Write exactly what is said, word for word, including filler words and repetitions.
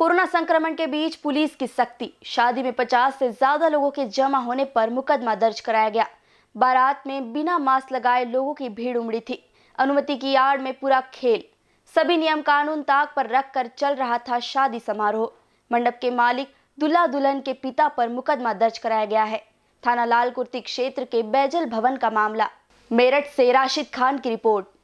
Corona संक्रमण के बीच police की सख्ती। शादी में पचास से ज्यादा लोगों के जमा होने पर मुकदमा दर्ज कराया गया। बारात में बिना मास्क लगाए लोगों की भीड़ उमड़ी थी। अनुमति की आड़ में पूरा खेल। सभी नियम कानून ताक पर रखकर चल रहा था शादी समारोह। मंडप के मालिक दुल्हा दुल्हन के पिता पर मुकदमा दर्ज कराया गया है। थाना लालकुर्ती क्षेत्र के बैजल भवन का मामला। मेरठ से राशिद खान की रिपोर्ट।